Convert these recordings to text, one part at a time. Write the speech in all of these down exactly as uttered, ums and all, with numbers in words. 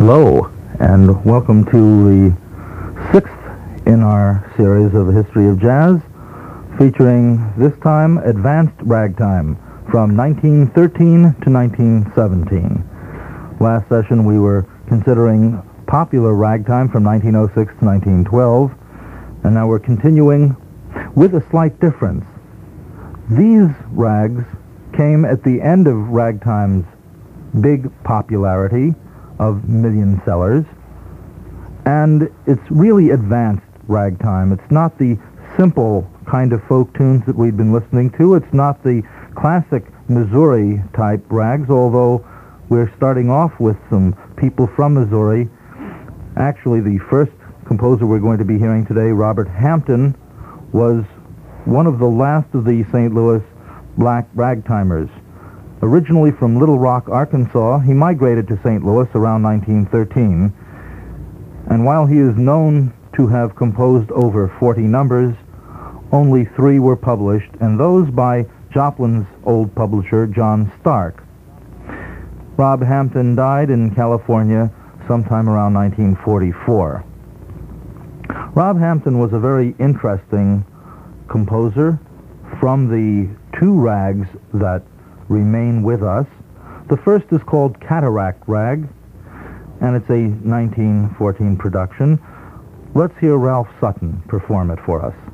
Hello, and welcome to the sixth in our series of History of Jazz, featuring this time Advanced Ragtime from nineteen thirteen to nineteen seventeen. Last session we were considering popular ragtime from nineteen oh six to nineteen twelve, and now we're continuing with a slight difference. These rags came at the end of ragtime's big popularity of million sellers, and it's really advanced ragtime. It's not the simple kind of folk tunes that we've been listening to. It's not the classic Missouri type rags, although we're starting off with some people from Missouri. Actually, the first composer we're going to be hearing today, Robert Hampton, was one of the last of the Saint Louis black ragtimers. Originally from Little Rock, Arkansas, he migrated to Saint Louis around nineteen thirteen, and while he is known to have composed over forty numbers, only three were published, and those by Joplin's old publisher, John Stark. Rob Hampton died in California sometime around nineteen forty-four. Rob Hampton was a very interesting composer from the two rags that remain with us. The first is called Cataract Rag, and it's a nineteen fourteen production. Let's hear Ralph Sutton perform it for us.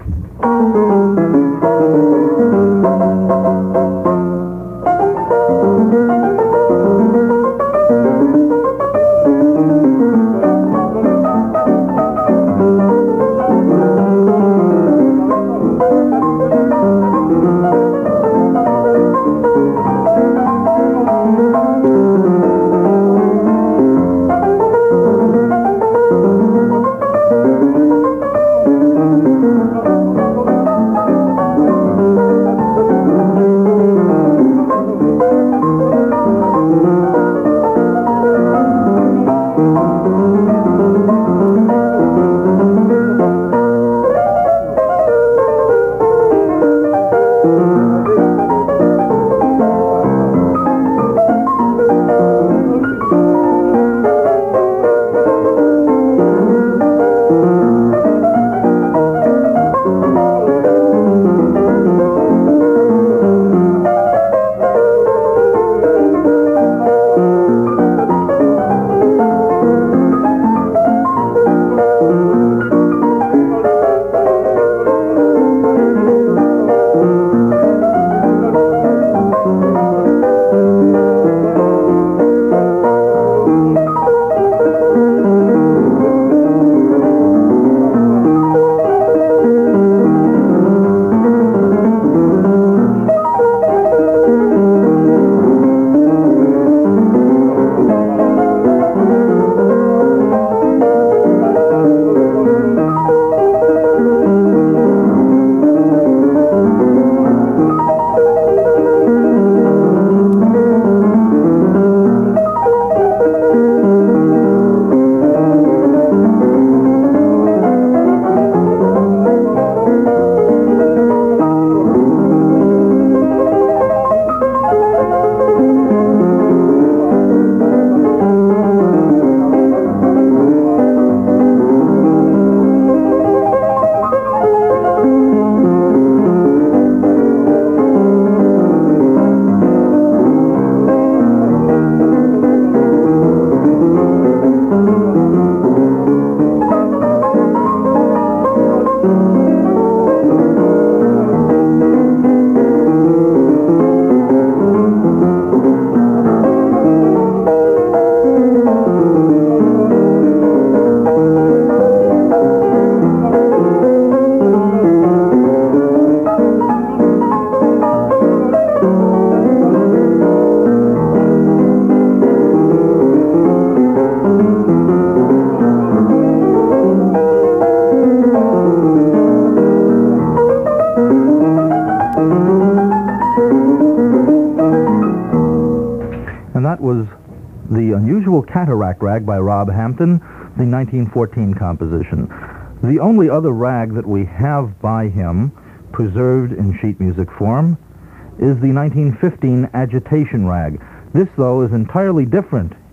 Cataract Rag by Rob Hampton, the nineteen fourteen composition. The only other rag that we have by him, preserved in sheet music form, is the nineteen fifteen Agitation Rag. This, though, is entirely different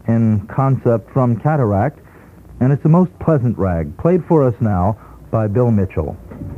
in concept from Cataract, and it's a most pleasant rag, played for us now by Bill Mitchell.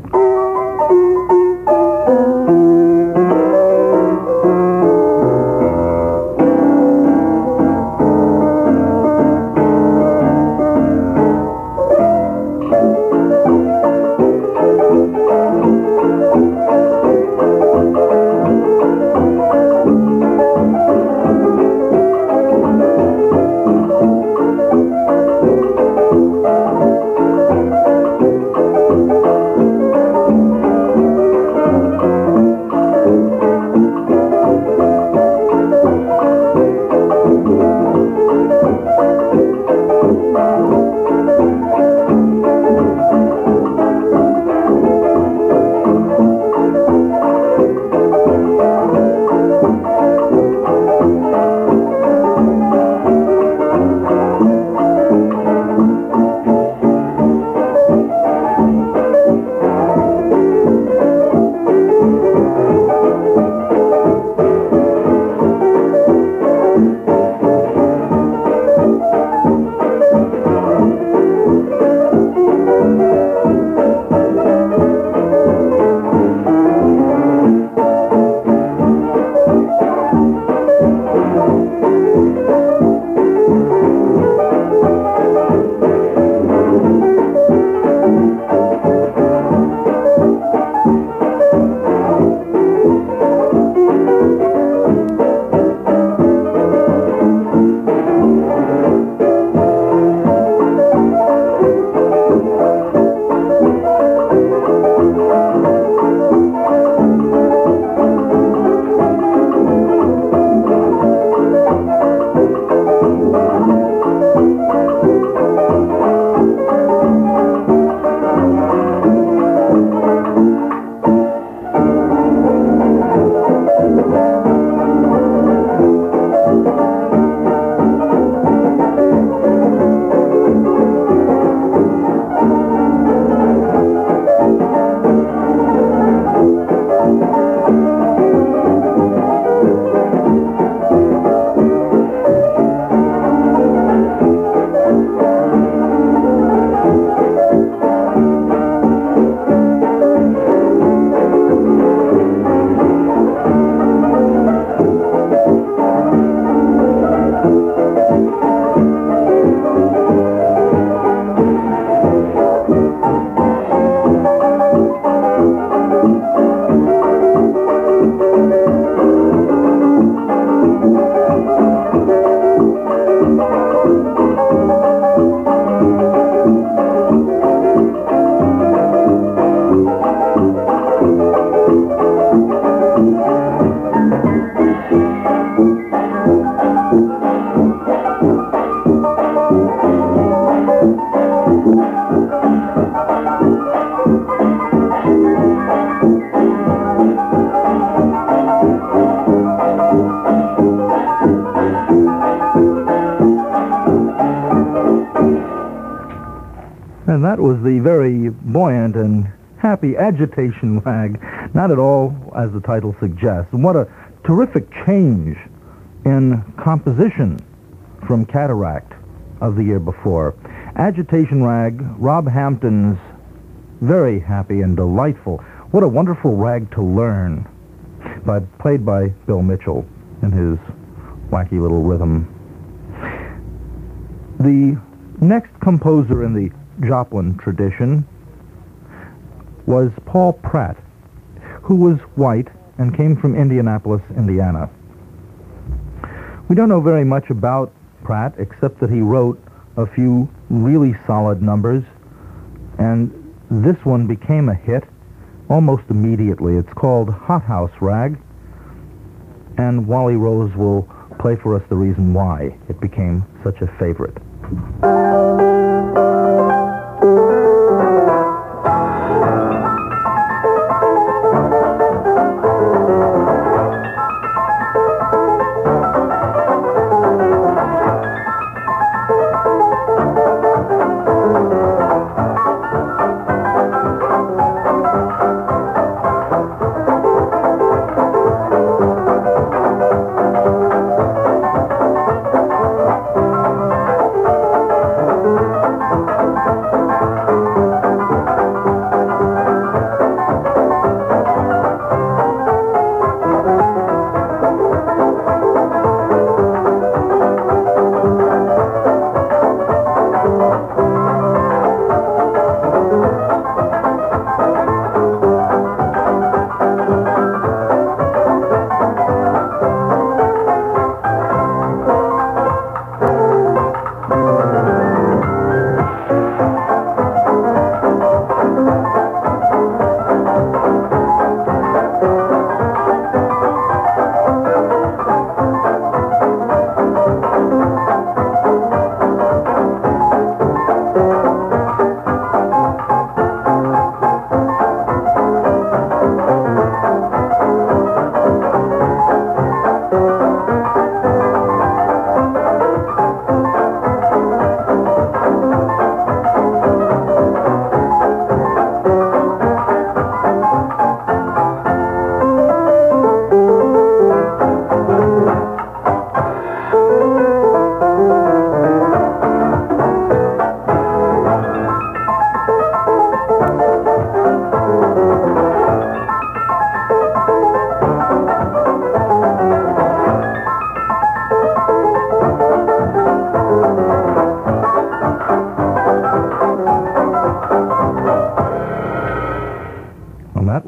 And that was the very buoyant and happy agitation rag, not at all as the title suggests. And what a terrific change in composition from Cataract of the year before. Agitation rag, Rob Hampton's very happy and delightful. What a wonderful rag to learn, by, played by Bill Mitchell in his wacky little rhythm. The next composer in the Joplin tradition was Paul Pratt, who was white and came from Indianapolis, Indiana. We don't know very much about Pratt, except that he wrote a few really solid numbers, and this one became a hit almost immediately. It's called Hot House Rag, and Wally Rose will play for us the reason why it became such a favorite.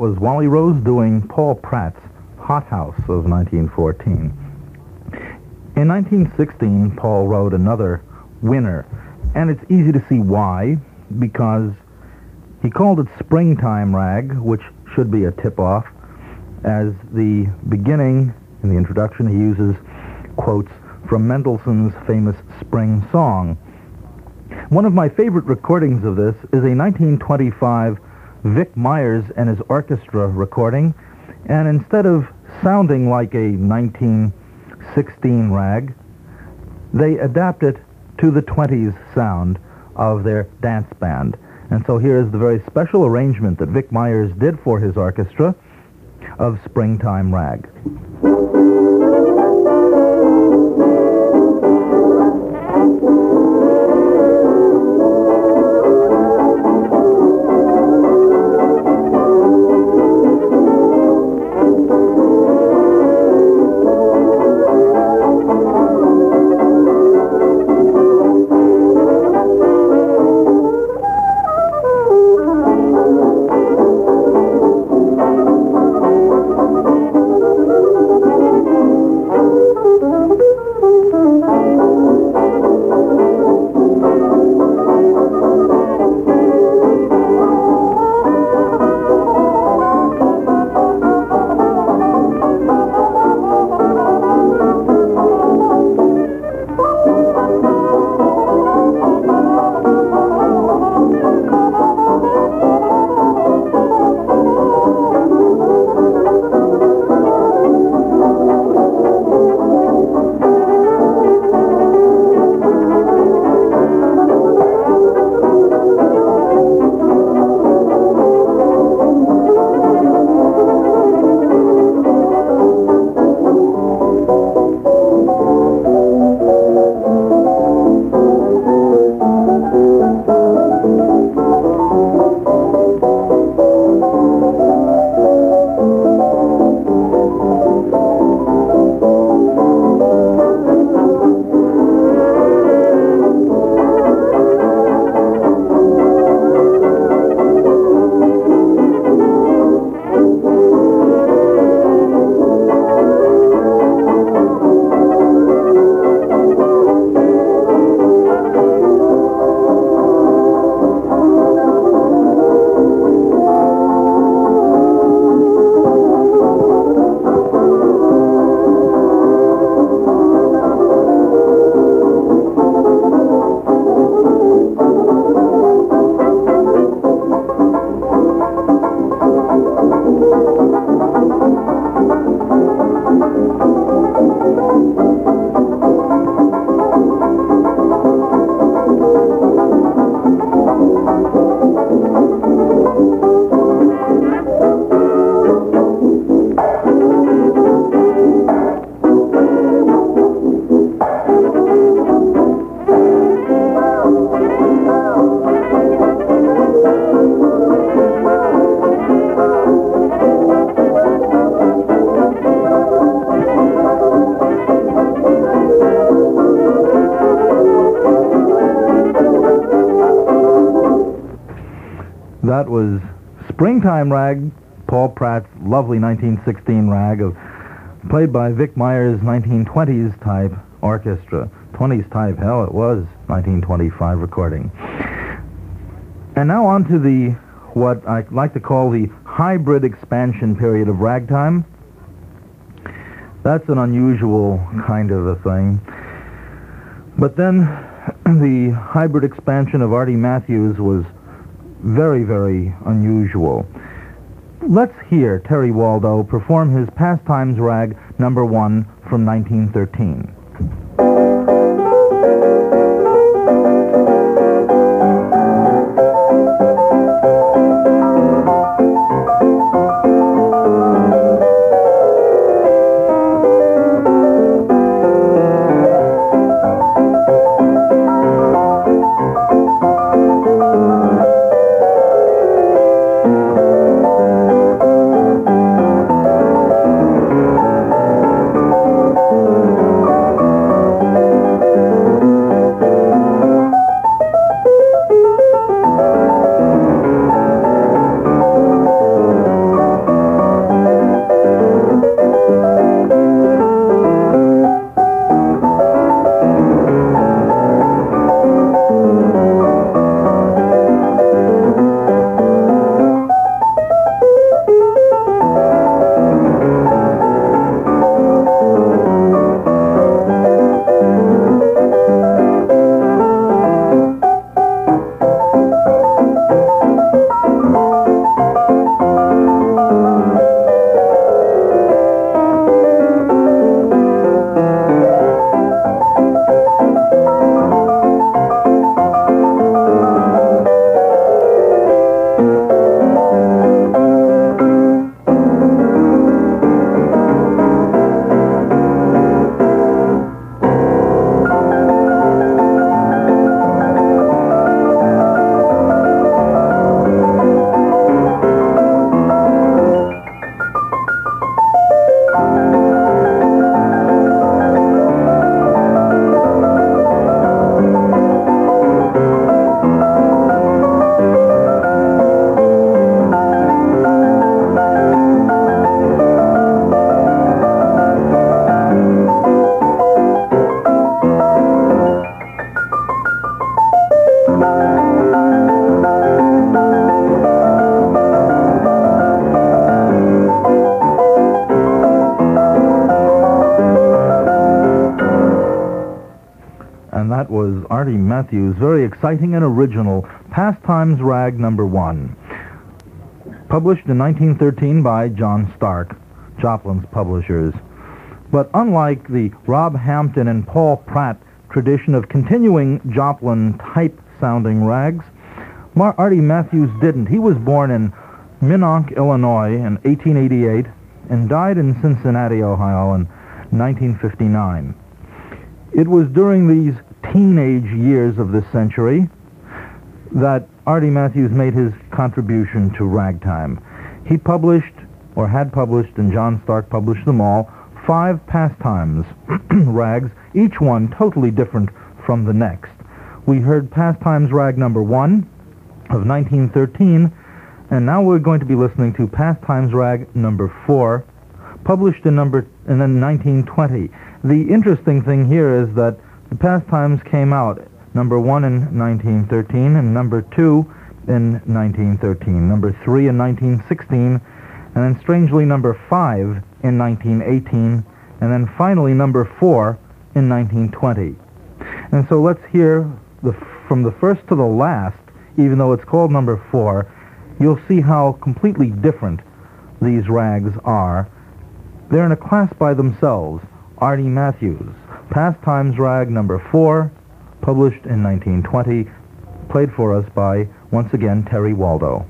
was Wally Rose doing Paul Pratt's Hot House of nineteen fourteen. In nineteen sixteen, Paul wrote another winner, and it's easy to see why, because he called it Springtime Rag, which should be a tip-off. As the beginning, in the introduction, he uses quotes from Mendelssohn's famous Spring Song. One of my favorite recordings of this is a nineteen twenty-five Vic Myers and his orchestra recording, and instead of sounding like a nineteen sixteen rag, they adapt it to the twenties sound of their dance band. And so here is the very special arrangement that Vic Myers did for his orchestra of Springtime Rag. That was Springtime Rag, Paul Pratt's lovely nineteen sixteen rag, of, played by Vic Myers' nineteen twenties type orchestra. twenties type, hell, it was nineteen twenty-five recording. And now on to the, what I like to call the hybrid expansion period of ragtime. That's an unusual kind of a thing. But then the hybrid expansion of Artie Matthews was very, very unusual. Let's hear Terry Waldo perform his Pastimes Rag number one from nineteen thirteen. And that was Artie Matthews' very exciting and original Pastimes Rag number one. Published in nineteen thirteen by John Stark, Joplin's publishers. But unlike the Rob Hampton and Paul Pratt tradition of continuing Joplin-type-sounding rags, Mar- Artie Matthews didn't. He was born in Minonk, Illinois in eighteen eighty-eight and died in Cincinnati, Ohio in nineteen fifty-nine. It was during these teenage years of this century that Artie Matthews made his contribution to ragtime. He published, or had published, and John Stark published them all, five pastimes rags, each one totally different from the next. We heard Pastimes Rag number one of nineteen thirteen, and now we're going to be listening to Pastimes Rag number four, published in number in then nineteen twenty. The interesting thing here is that the Pastimes came out, number one in nineteen thirteen, and number two in nineteen thirteen, number three in nineteen sixteen, and then strangely number five in nineteen eighteen, and then finally number four in nineteen twenty. And so let's hear the, from the first to the last, even though it's called number four, you'll see how completely different these rags are. They're in a class by themselves. Artie Matthews, Pastimes Rag number four, published in nineteen twenty, played for us by, once again, Terry Waldo.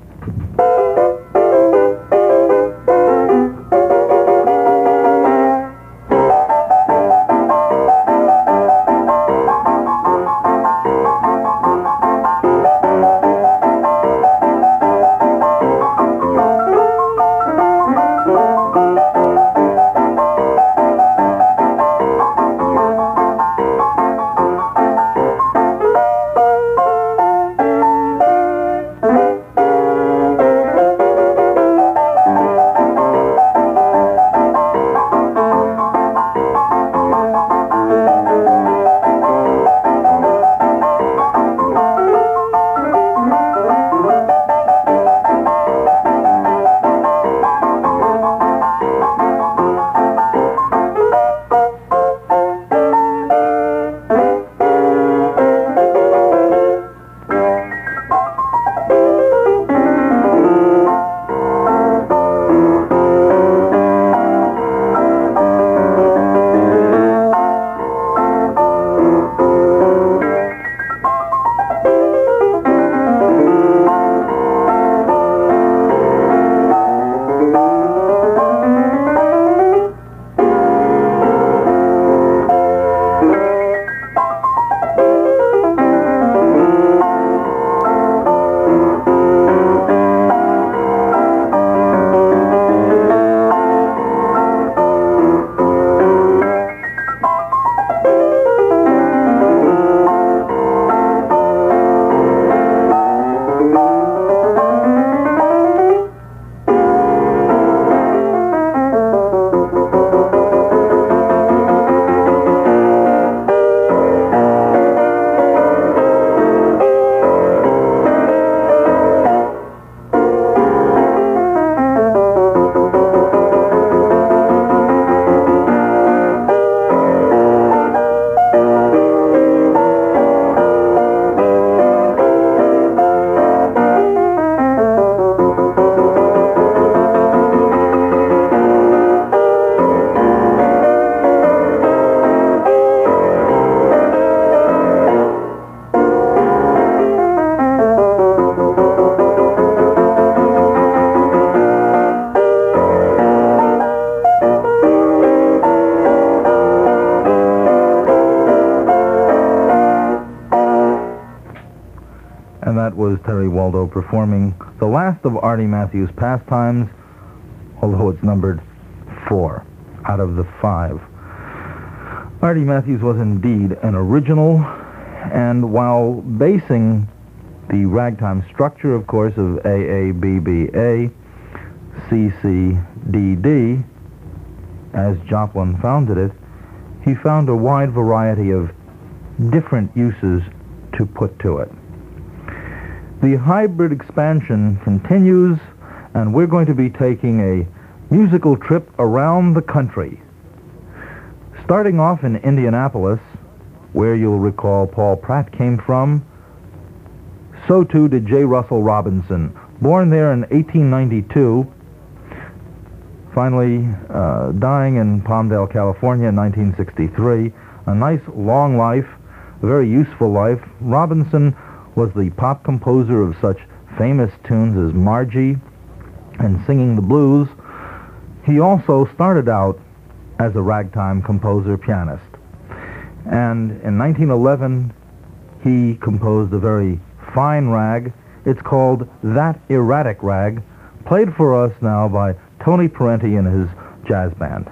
And that was Terry Waldo performing the last of Artie Matthews' pastimes, although it's numbered four out of the five. Artie Matthews was indeed an original, and while basing the ragtime structure, of course, of A A B B A, C C D D, as Joplin founded it, he found a wide variety of different uses to put to it. The hybrid expansion continues, and we're going to be taking a musical trip around the country. Starting off in Indianapolis, where you'll recall Paul Pratt came from, so too did J. Russell Robinson. Born there in eighteen ninety-two, finally uh, dying in Palmdale, California in nineteen sixty-three. A nice long life, a very useful life. Robinson was the pop composer of such famous tunes as Margie and Singing the Blues. He also started out as a ragtime composer pianist. And in nineteen eleven, he composed a very fine rag. It's called That Erratic Rag, played for us now by Tony Parenti and his jazz band.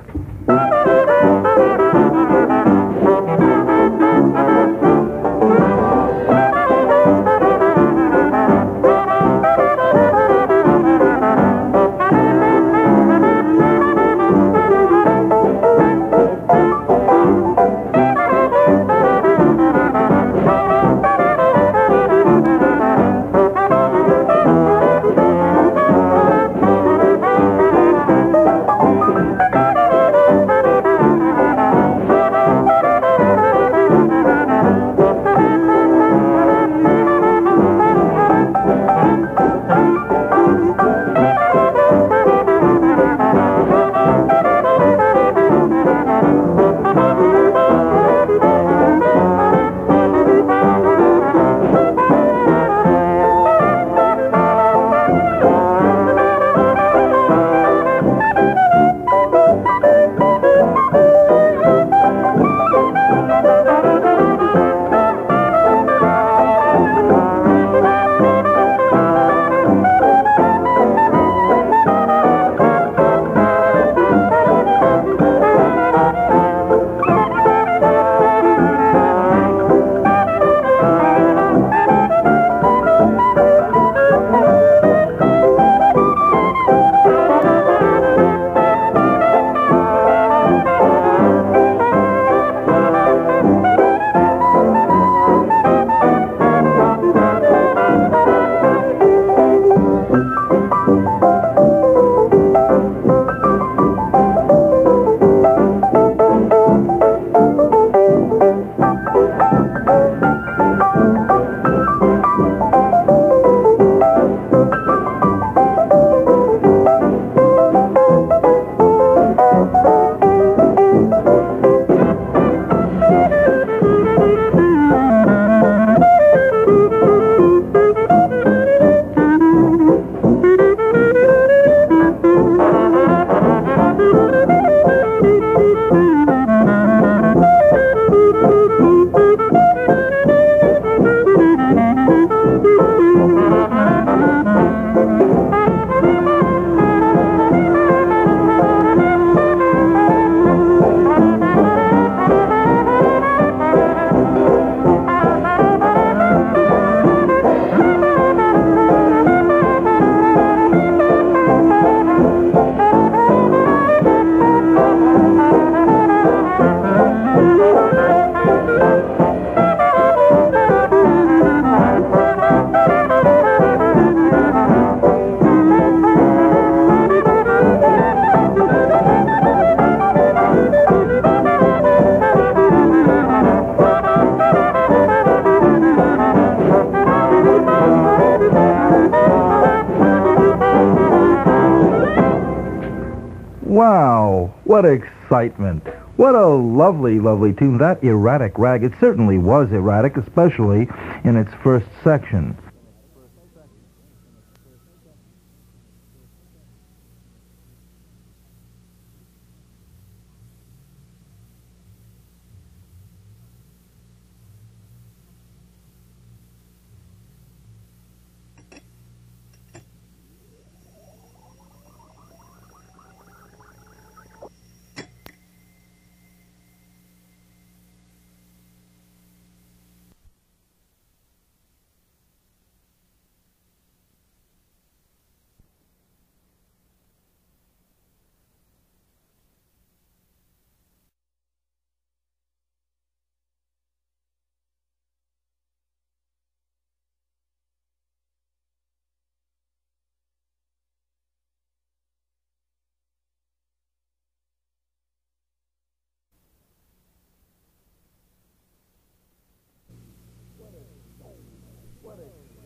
Wow, what excitement. What a lovely, lovely tune. That Erratic Rag, it certainly was erratic, especially in its first section.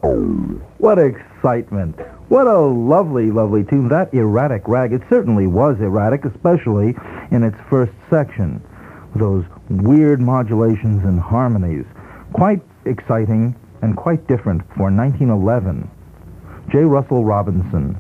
What excitement. What a lovely, lovely tune. That erratic rag, it certainly was erratic, especially in its first section. Those weird modulations and harmonies. Quite exciting and quite different for nineteen eleven. J. Russell Robinson.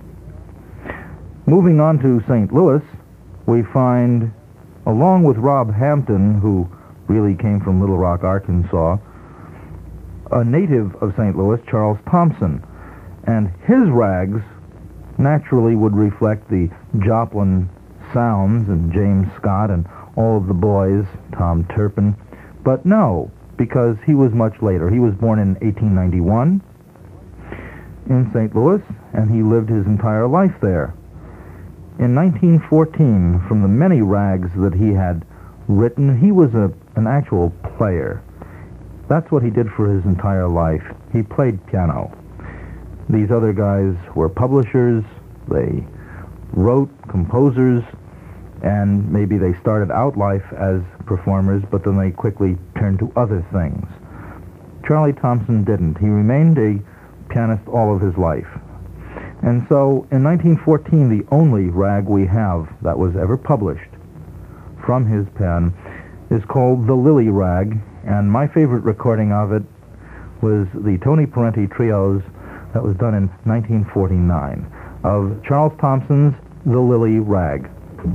Moving on to Saint Louis, we find, along with Rob Hampton, who really came from Little Rock, Arkansas, a native of Saint Louis, Charles Thompson. And his rags naturally would reflect the Joplin sounds and James Scott and all of the boys, Tom Turpin. But no, because he was much later. He was born in eighteen ninety-one in Saint Louis, and he lived his entire life there. In nineteen fourteen, from the many rags that he had written, he was a, an actual player. That's what he did for his entire life. He played piano. These other guys were publishers, they wrote, composers, and maybe they started out life as performers, but then they quickly turned to other things. Charlie Thompson didn't. He remained a pianist all of his life. And so, in nineteen fourteen, the only rag we have that was ever published from his pen is called The Lily Rag, and my favorite recording of it was the Tony Parenti Trios that was done in nineteen forty-nine of Charles Thompson's The Lily Rag.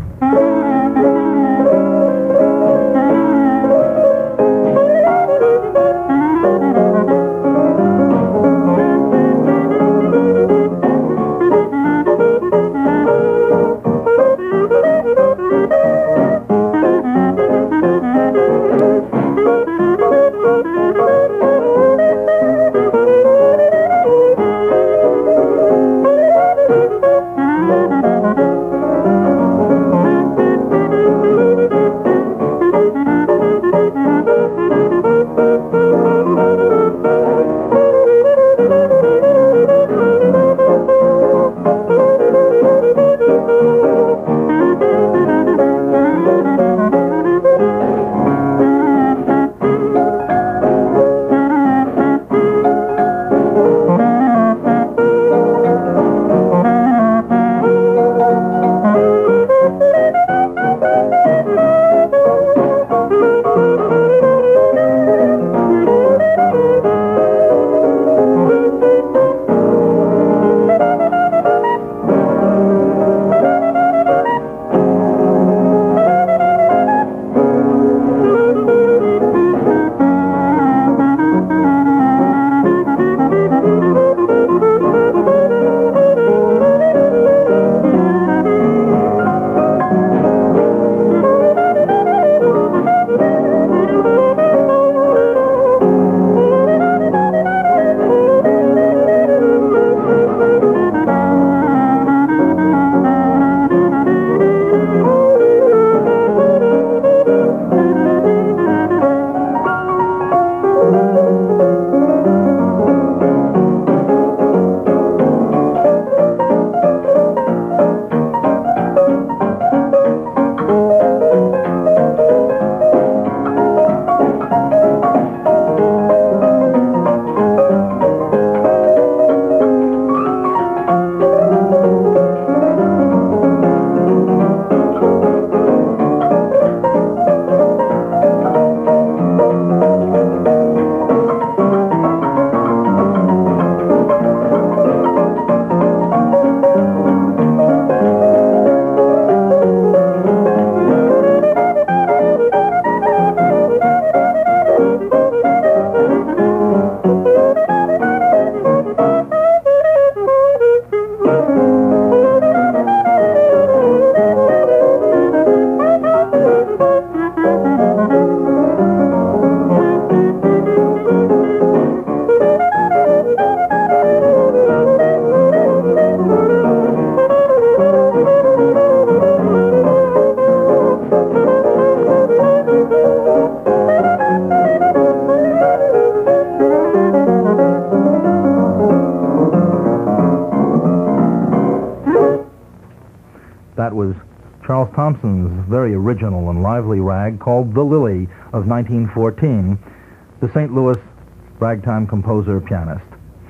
That was Charles Thompson's very original and lively rag called The Lily of nineteen fourteen, the Saint Louis ragtime composer pianist.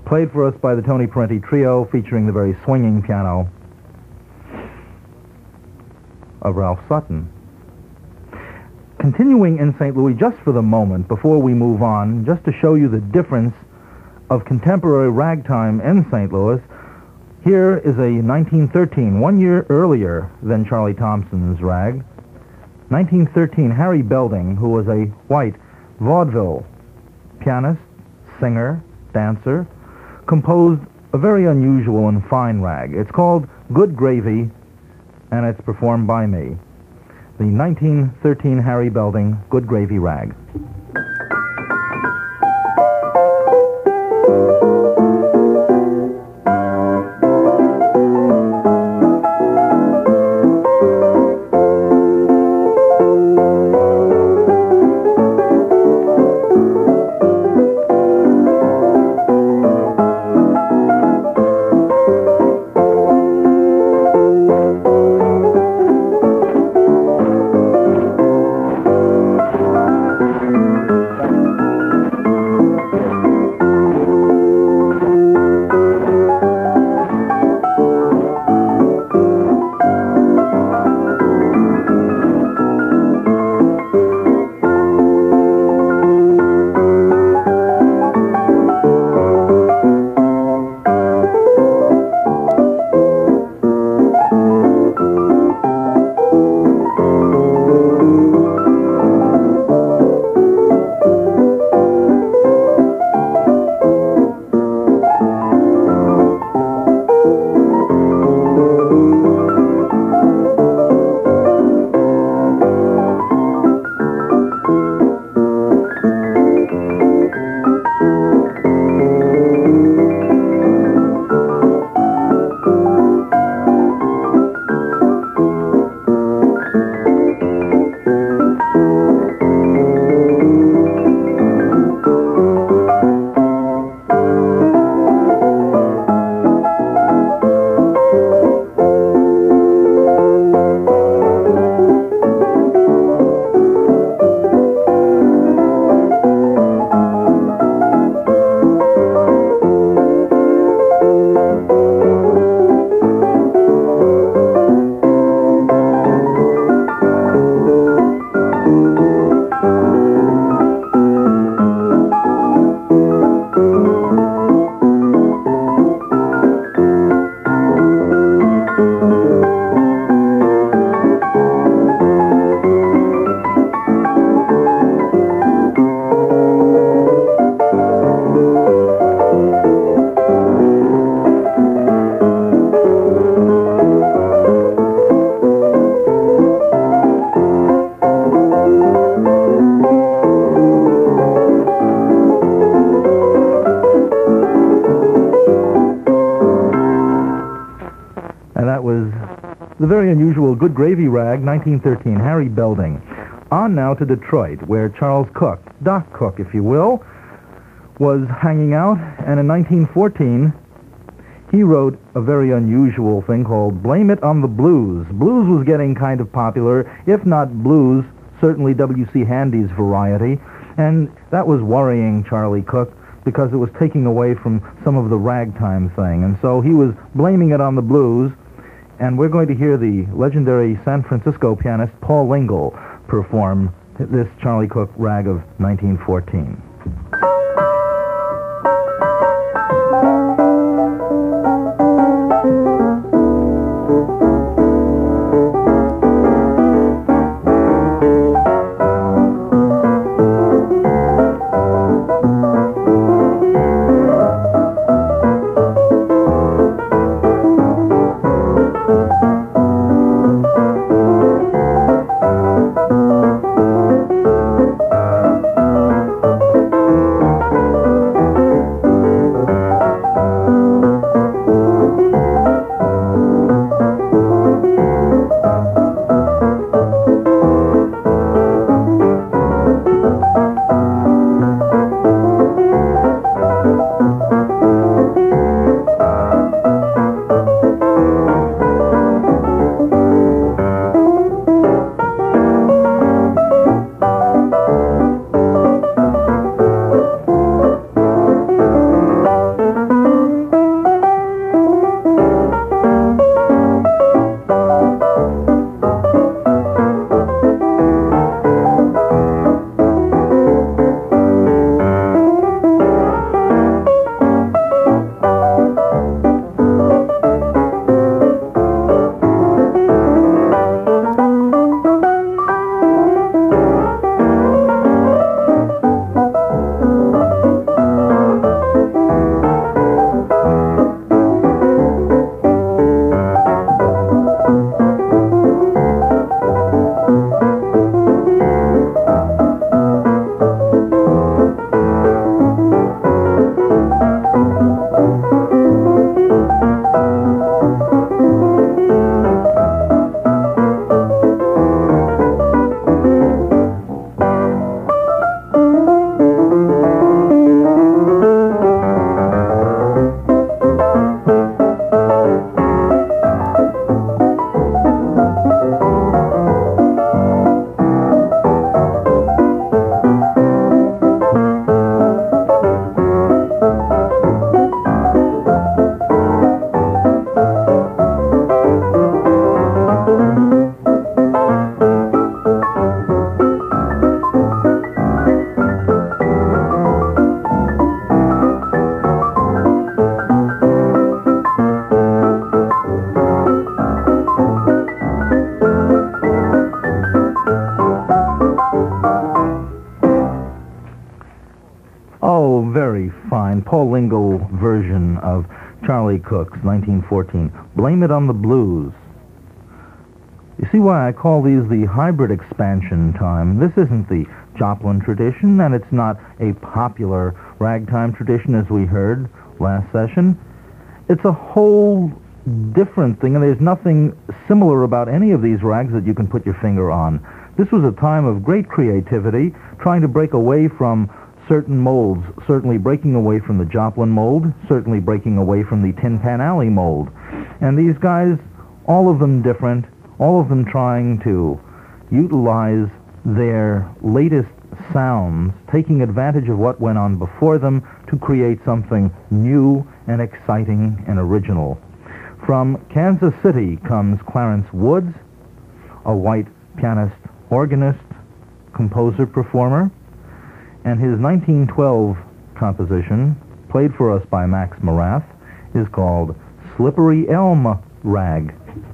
played for us by the Tony Parenti Trio, featuring the very swinging piano of Ralph Sutton. Continuing in Saint Louis just for the moment, before we move on, just to show you the difference of contemporary ragtime in Saint Louis, here is a nineteen thirteen, one year earlier than Charlie Thompson's rag. nineteen thirteen, Harry Belding, who was a white vaudeville pianist, singer, dancer, composed a very unusual and fine rag. It's called Good Gravy, and it's performed by me. The nineteen thirteen Harry Belding Good Gravy rag. The very unusual Good Gravy rag, nineteen thirteen, Harry Belding. On now to Detroit, where Charles Cook, Doc Cook, if you will, was hanging out, and in nineteen fourteen, he wrote a very unusual thing called Blame It on the Blues. Blues was getting kind of popular, if not blues, certainly W C Handy's variety, and that was worrying Charlie Cook because it was taking away from some of the ragtime thing, and so he was blaming it on the blues. And we're going to hear the legendary San Francisco pianist Paul Lingle perform this Charlie Cook rag of nineteen fourteen. Oh, very fine. Paul Lingle version of Charlie Cook's nineteen fourteen. Blame It on the Blues. You see why I call these the hybrid expansion time? This isn't the Joplin tradition, and it's not a popular ragtime tradition as we heard last session. It's a whole different thing, and there's nothing similar about any of these rags that you can put your finger on. This was a time of great creativity, trying to break away from certain molds, certainly breaking away from the Joplin mold, certainly breaking away from the Tin Pan Alley mold. And these guys, all of them different, all of them trying to utilize their latest sounds, taking advantage of what went on before them to create something new and exciting and original. From Kansas City comes Clarence Woods, a white pianist, organist, composer, performer, and his nineteen twelve composition, played for us by Max Morath, is called Slippery Elm Rag.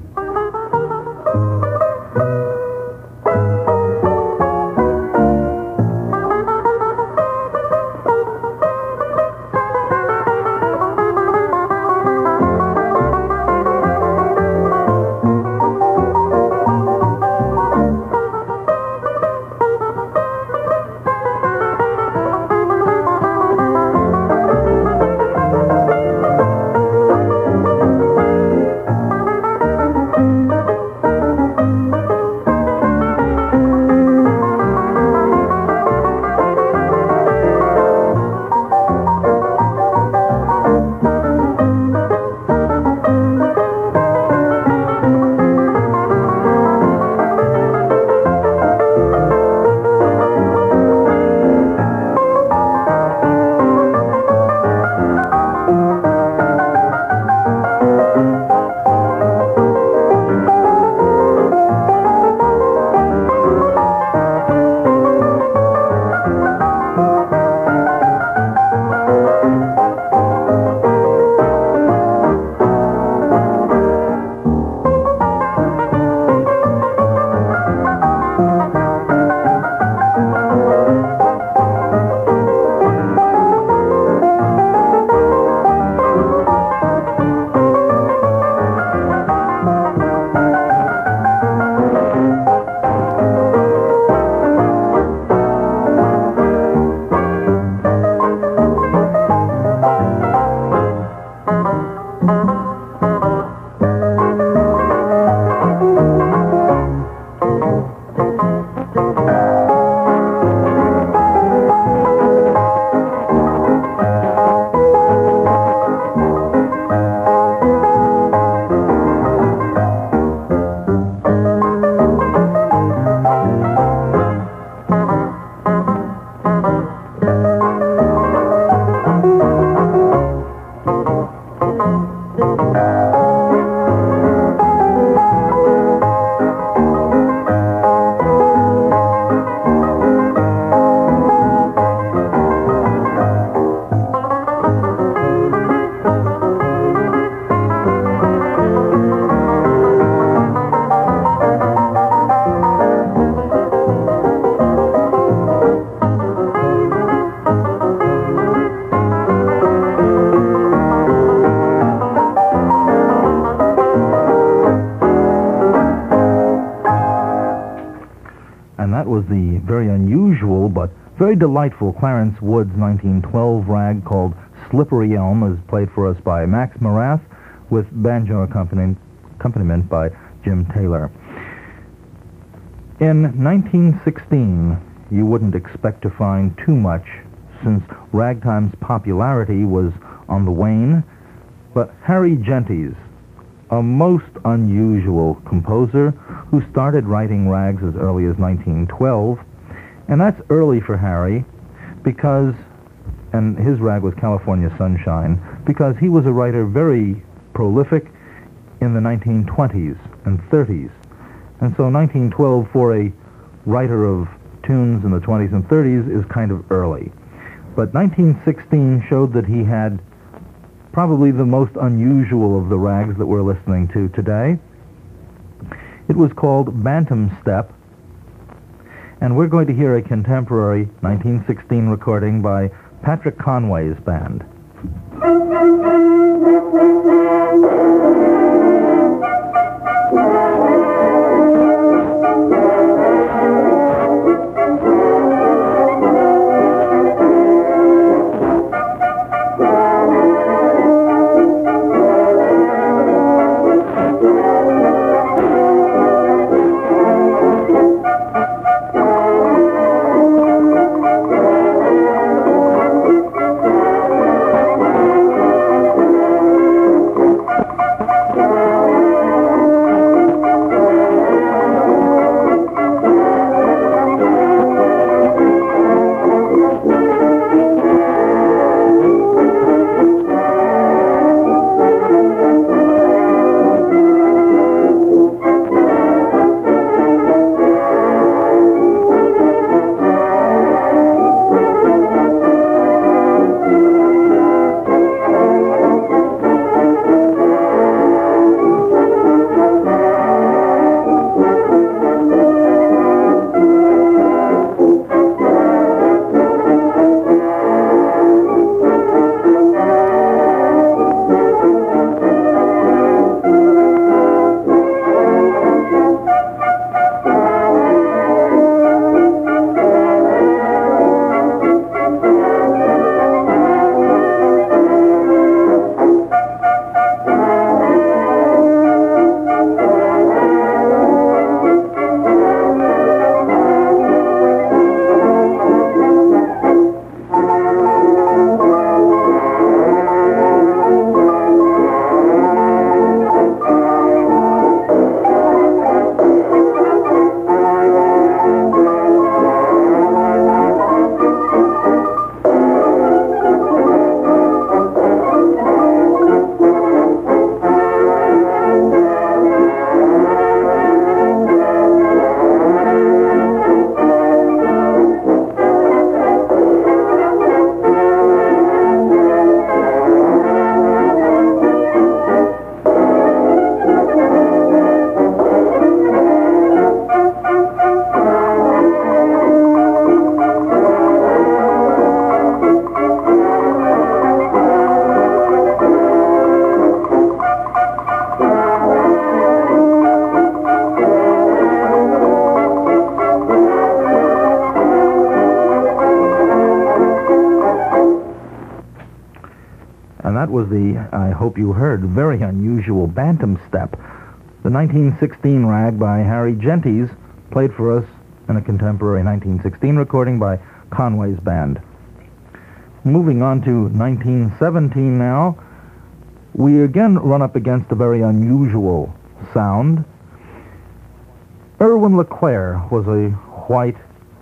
Was the very unusual but very delightful Clarence Woods nineteen twelve rag called Slippery Elm, is played for us by Max Morath with banjo accompaniment, accompaniment by Jim Taylor. In nineteen sixteen, you wouldn't expect to find too much since ragtime's popularity was on the wane, but Harry Gentes, a most unusual composer who started writing rags as early as nineteen twelve, and that's early for Harry because, and his rag was California Sunshine, because he was a writer very prolific in the nineteen twenties and thirties. And so nineteen twelve for a writer of tunes in the twenties and thirties is kind of early. But nineteen sixteen showed that he had probably the most unusual of the rags that we're listening to today. It was called Bantam Step, and we're going to hear a contemporary nineteen sixteen recording by Patrick Conway's band. And that was the, I hope you heard, very unusual Bantam Step, the nineteen sixteen rag by Harry Gentes, played for us in a contemporary nineteen sixteen recording by Conway's band. Moving on to nineteen seventeen now, we again run up against a very unusual sound. Irwin LeClair was a white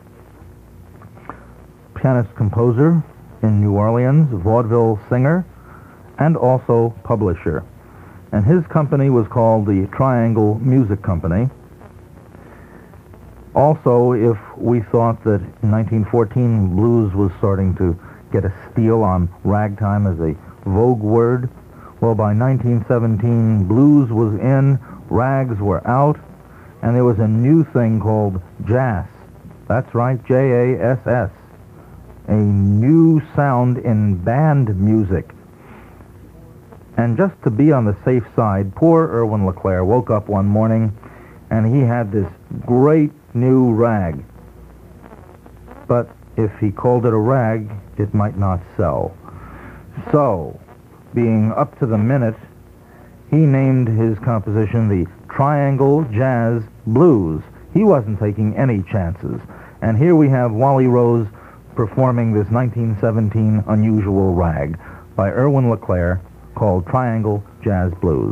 pianist-composer in New Orleans, vaudeville singer, and also publisher. And his company was called the Triangle Music Company. Also, if we thought that in nineteen fourteen blues was starting to get a steal on ragtime as a vogue word, well, by nineteen seventeen, blues was in, rags were out, and there was a new thing called jazz. That's right, J A S S. A new sound in band music. And just to be on the safe side, poor Irwin LeClair woke up one morning and he had this great new rag. But if he called it a rag, it might not sell. So, being up to the minute, he named his composition the Triangle Jazz Blues. He wasn't taking any chances. And here we have Wally Rose performing this nineteen seventeen unusual rag by Irwin LeClair called Triangle Jazz Blues.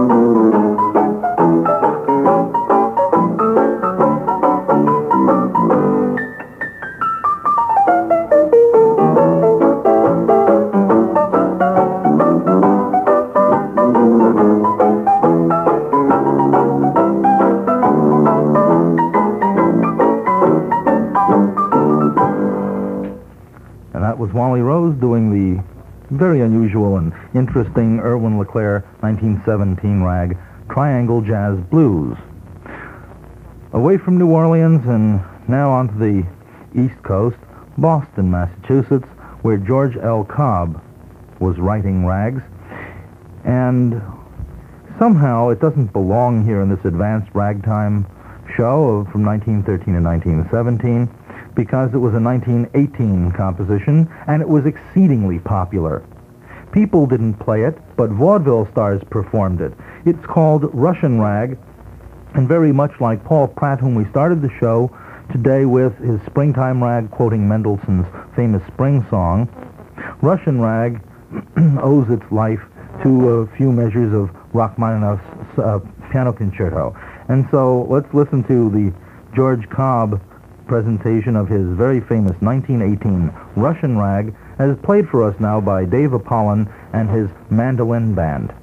Wally Rose doing the very unusual and interesting Irwin LeClair nineteen seventeen rag, Triangle Jazz Blues. Away from New Orleans and now onto the East Coast, Boston, Massachusetts, where George L. Cobb was writing rags. And somehow it doesn't belong here in this advanced ragtime show from nineteen thirteen and nineteen seventeen, because it was a nineteen eighteen composition, and it was exceedingly popular. People didn't play it, but vaudeville stars performed it. It's called Russian Rag, and very much like Paul Pratt, whom we started the show today with his Springtime Rag, quoting Mendelssohn's famous spring song, Russian Rag owes its life to a few measures of Rachmaninoff's uh, piano concerto. And so let's listen to the George Cobb presentation of his very famous nineteen eighteen Russian Rag, as played for us now by Dave Apollon and his mandolin band.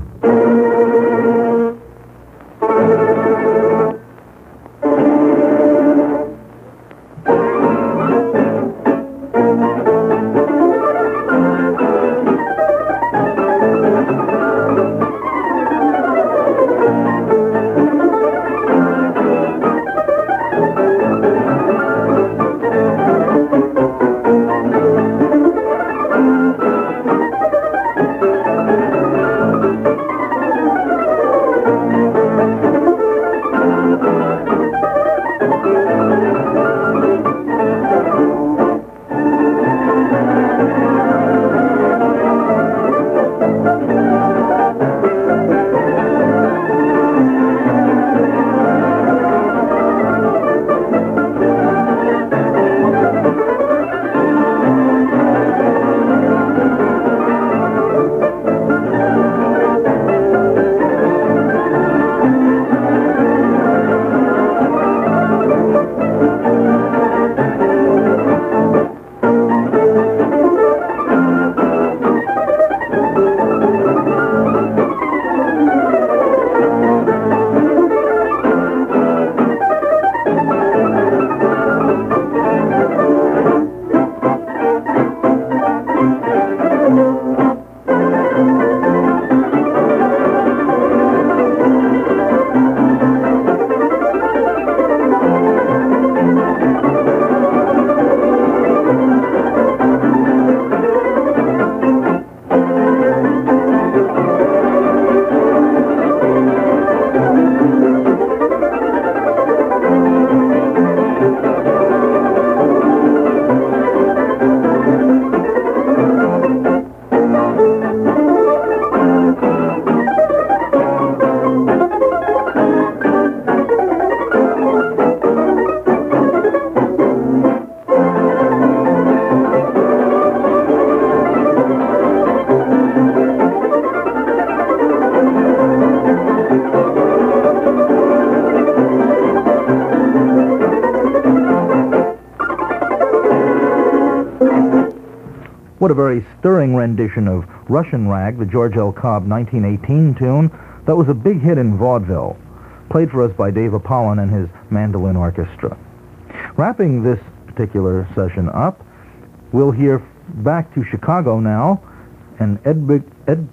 What a very stirring rendition of Russian Rag, the George L. Cobb nineteen eighteen tune that was a big hit in vaudeville, played for us by Dave Apollon and his mandolin orchestra. Wrapping this particular session up, we'll hear back to Chicago now, and Edbert, Ed,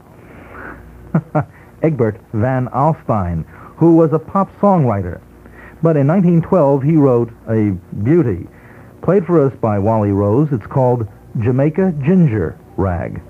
Egbert Van Alstyne, who was a pop songwriter. But in nineteen twelve, he wrote a beauty, played for us by Wally Rose. It's called Jamaica Ginger Rag.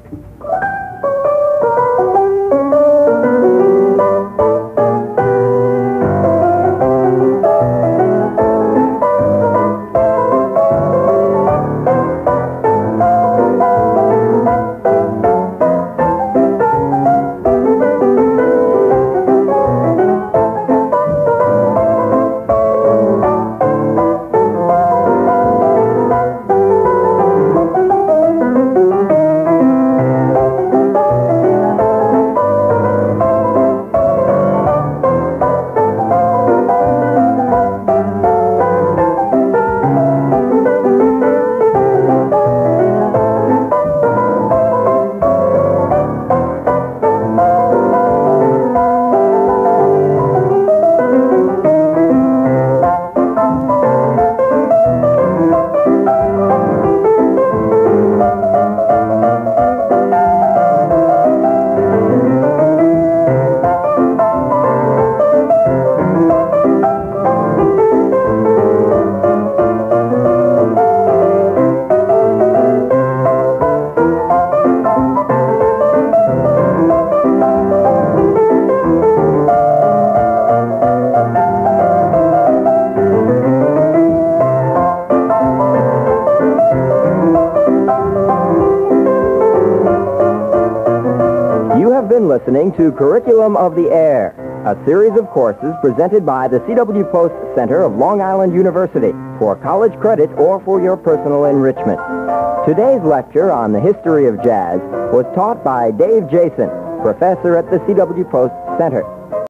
listening to Curriculum of the Air, a series of courses presented by the C W Post Center of Long Island University for college credit or for your personal enrichment. Today's lecture on the history of jazz was taught by Dave Jasen, professor at the C W Post Center.